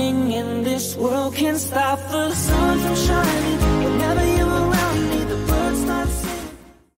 Nothing in this world can stop the sun from shining